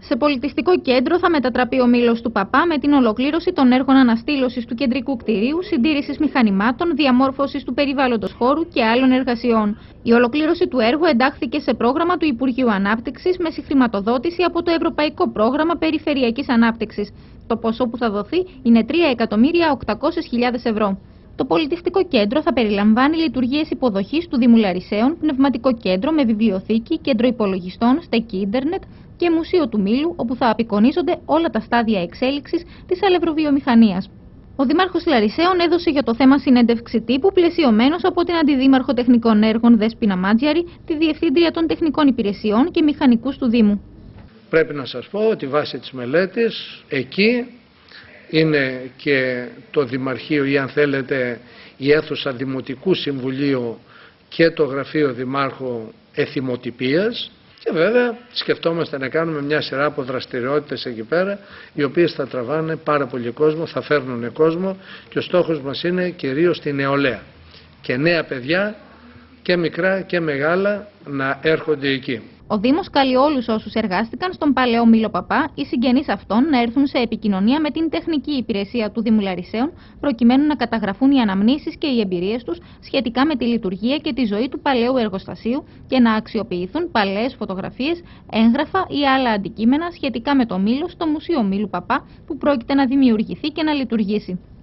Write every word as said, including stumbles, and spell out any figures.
Σε πολιτιστικό κέντρο θα μετατραπεί ο Μήλος του Παπά με την ολοκλήρωση των έργων αναστήλωσης του κεντρικού κτηρίου, συντήρησης μηχανημάτων, διαμόρφωσης του περιβάλλοντος χώρου και άλλων εργασιών. Η ολοκλήρωση του έργου εντάχθηκε σε πρόγραμμα του Υπουργείου Ανάπτυξης με συγχρηματοδότηση από το Ευρωπαϊκό Πρόγραμμα Περιφερειακής Ανάπτυξης. Το ποσό που θα δοθεί είναι τρία εκατομμύρια οκτακόσιες χιλιάδες ευρώ. Το πολιτιστικό κέντρο θα περιλαμβάνει λειτουργίες υποδοχής του Δήμου Λαρισαίων, πνευματικό κέντρο με βιβλιοθήκη, κέντρο υπολογιστών, στέκη ίντερνετ και μουσείο του Μήλου, όπου θα απεικονίζονται όλα τα στάδια εξέλιξης της αλευροβιομηχανίας. Ο Δήμαρχος Λαρισαίων έδωσε για το θέμα συνέντευξη τύπου, πλαισιωμένος από την Αντιδήμαρχο Τεχνικών Έργων Δέσποινα Μάτζιαρη, τη Διευθύντρια των Τεχνικών Υπηρεσιών και Μηχανικούς του Δήμου. Πρέπει να σας πω ότι βάσει της μελέτης εκεί είναι και το Δημαρχείο ή αν θέλετε η αίθουσα Δημοτικού Συμβουλίου και το Γραφείο Δημάρχου Εθιμοτυπίας και βέβαια σκεφτόμαστε να κάνουμε μια σειρά από δραστηριότητες εκεί πέρα οι οποίες θα τραβάνε πάρα πολύ κόσμο, θα φέρνουν κόσμο και ο στόχος μας είναι κυρίως τη νεολαία και νέα παιδιά και μικρά και μεγάλα να έρχονται εκεί. Ο Δήμος καλεί όλους όσους εργάστηκαν στον παλαιό Μήλο Παπά ή συγγενείς αυτών να έρθουν σε επικοινωνία με την τεχνική υπηρεσία του Δήμου Λαρισαίων, προκειμένου να καταγραφούν οι αναμνήσεις και οι εμπειρίες τους σχετικά με τη λειτουργία και τη ζωή του παλαιού εργοστασίου και να αξιοποιηθούν παλαιές φωτογραφίες, έγγραφα ή άλλα αντικείμενα σχετικά με το Μήλο στο Μουσείο Μήλου Παπά που πρόκειται να δημιουργηθεί και να λειτουργήσει.